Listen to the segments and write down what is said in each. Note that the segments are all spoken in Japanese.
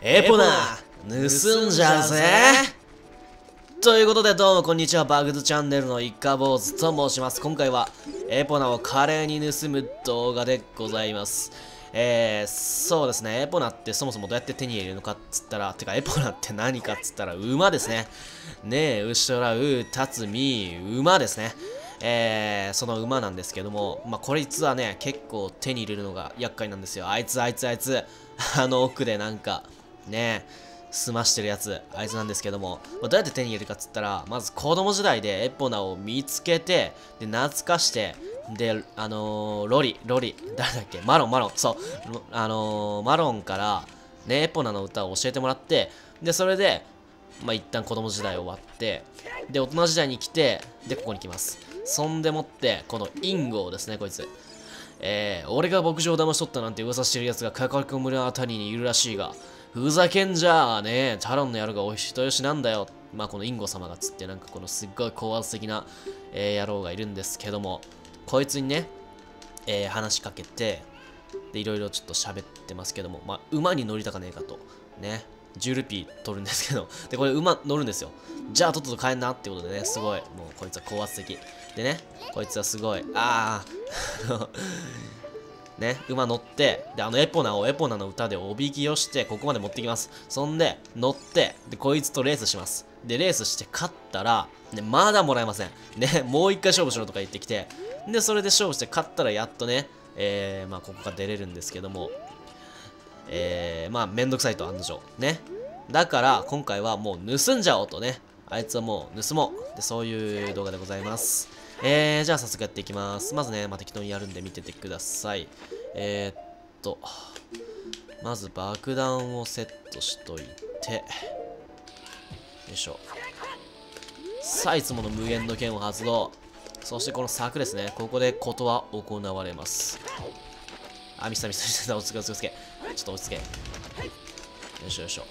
エポナ盗んじゃうぜ。ということでどうもこんにちは、バグズチャンネルのイカ坊主と申します。今回はエポナを華麗に盗む動画でございます。そうですね、エポナってそもそもどうやって手に入れるのかっつったら、てかエポナって何かっつったら馬ですね。ねえ、牛とらう、立つみ、馬ですね。その馬なんですけども、こいつはね、結構手に入れるのが厄介なんですよ。あいつ、奥でなんか、ね済ましてるやつ、あいつなんですけども、どうやって手に入れるかっつったら、まず子供時代でエポナを見つけて、で、懐かして、で、ロリ、誰だっけマロン、そう、マロンから、ね、エポナの歌を教えてもらって、で、それで、一旦子供時代終わって、で、大人時代に来て、で、ここに来ます。そんでもって、このインゴですね、こいつ。俺が牧場を騙しとったなんて噂してるやつがカカク村あたりにいるらしいが、ふざけんじゃあね、タロンの野郎がお人よしなんだよ。このインゴ様がつって、なんかこのすっごい高圧的な、野郎がいるんですけども、こいつにね、話しかけて、で、いろいろちょっと喋ってますけども、馬に乗りたかねえかと。ね。10ルピー取るんですけど、で、これ馬乗るんですよ。じゃあとっとと帰んなってことでね、すごい、もうこいつは高圧的。でね、こいつはすごい、ね、馬乗って、で、エポナをエポナの歌でおびきをして、ここまで持ってきます。そんで、乗って、で、こいつとレースします。で、レースして勝ったら、ね、まだもらえません。ね、もう一回勝負しろとか言ってきて、で、それで勝負して勝ったらやっとね、ここから出れるんですけども、めんどくさいと案の定。ね。だから、今回はもう盗んじゃおうとね。あいつはもう盗もう。で、そういう動画でございます。じゃあ早速やっていきます。まずね、適当にやるんで見ててください。まず爆弾をセットしといて、よいしょ。さあ、いつもの無限の剣を発動。そしてこの柵ですね。ここで事は行われます。ミスった、落ち着け。ちょっと落ち着け。よいしょ。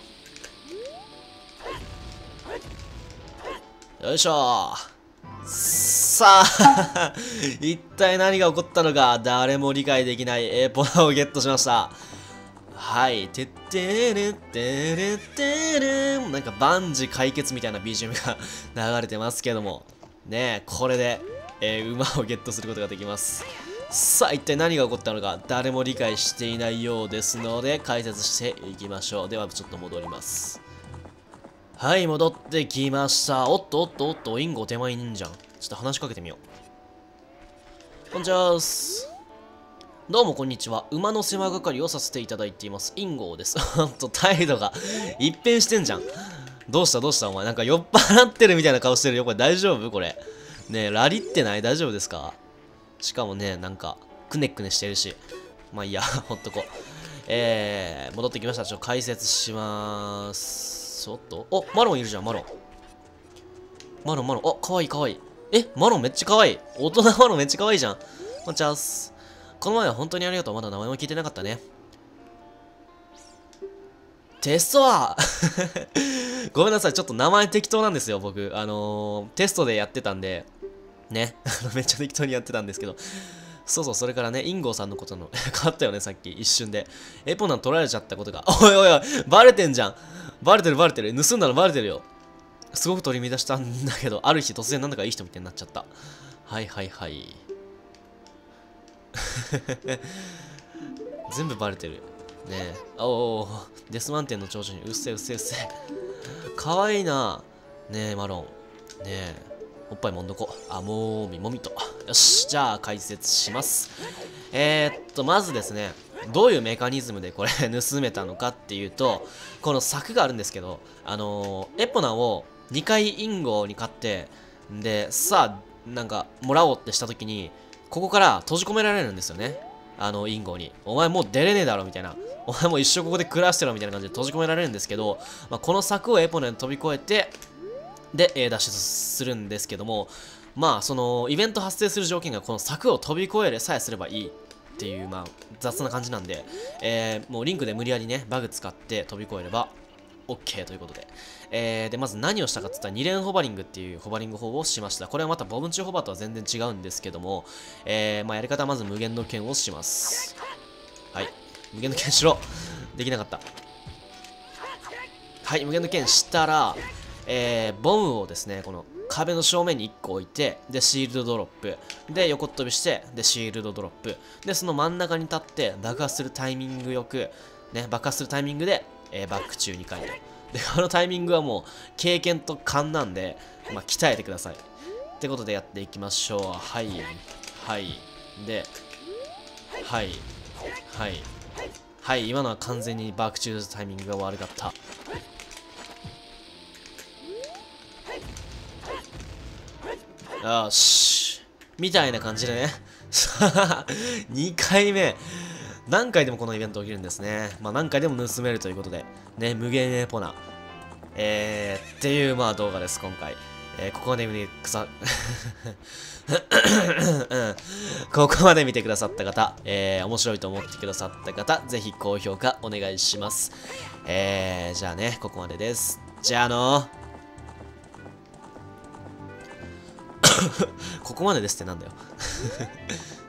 よいしょ。さあ一体何が起こったのか誰も理解できないエポナをゲットしました。はい。てってれってれってれなんか万事解決みたいな BGM が流れてますけども。ねえ、これで、馬をゲットすることができます。さあ、一体何が起こったのか誰も理解していないようですので解説していきましょう。では、ちょっと戻ります。はい、戻ってきました。おっと、インゴ手前にいんじゃん。ちょっと話しかけてみよう。こんにちはーす。どうもこんにちは。馬の世話係をさせていただいています。インゴです。ほんと、態度が一変してんじゃん。どうしたお前。なんか酔っ払ってるみたいな顔してるよ。これ大丈夫これ。ねえ、ラリってない大丈夫ですか？しかもね、なんか、くねくねしてるし。いいや、ほっとこう。戻ってきました。解説しまーす。マロンいるじゃん、マロン。かわいい。マロンめっちゃかわいい。大人マロンめっちゃかわいいじゃん。こんにちはっす。この前は本当にありがとう。まだ名前も聞いてなかったね。テストはごめんなさい。ちょっと名前適当なんですよ、僕。テストでやってたんで、ね。めっちゃ適当にやってたんですけど。それからね、インゴーさんのことの変わったよね、さっき、一瞬で。エポナン取られちゃったことが。おい、バレてんじゃん。バレてる。盗んだのバレてるよ。すごく取り乱したんだけど、ある日突然なんだかいい人みたいになっちゃった。はい。全部バレてる。ねえ。デスマンテンの長女にうっせ。かわいいな。ねえ、マロン。ねえ。おっぱいもんどこ。もみと。よし。じゃあ、解説します。まずですね、どういうメカニズムでこれ盗めたのかっていうと、この柵があるんですけど、エポナを2回インゴに勝って、で、さあ、なんか、もらおうってした時に、ここから閉じ込められるんですよね。インゴに。お前もう出れねえだろ、みたいな。お前もう一生ここで暮らしてろ、みたいな感じで閉じ込められるんですけど、この柵をエポナに飛び越えて、で、脱出するんですけども、その、イベント発生する条件がこの柵を飛び越えれさえすればいいっていう、雑な感じなんで、もうリンクで無理やりね、バグ使って飛び越えれば、OK ということで。で、まず何をしたかって言ったら2連ホバリングっていうホバリング法をしました。これはまたボブンチホバーとは全然違うんですけども、やり方はまず無限の剣をします。はい。無限の剣しろ。できなかった。 はい、無限の剣したら、ボムをですね、この壁の正面に1個置いて、で、シールドドロップ。で、横っ飛びして、で、シールドドロップ。で、その真ん中に立って、爆発するタイミングよく、ね、爆発するタイミングで、バック中2回と。で、このタイミングはもう、経験と勘なんで、まあ、鍛えてください。ってことでやっていきましょう。はい。はい。で、はい。はい。はい、今のは完全にバック中のタイミングが悪かった。よし。みたいな感じでね。2回目。何回でもこのイベント起きるんですね。まあ何回でも盗めるということで。ね、無限エポナ。っていうまあ動画です、今回。ここまで見てここまで見てくださった方、面白いと思ってくださった方、ぜひ高評価お願いします。じゃあね、ここまでです。じゃあここまでですってなんだよ。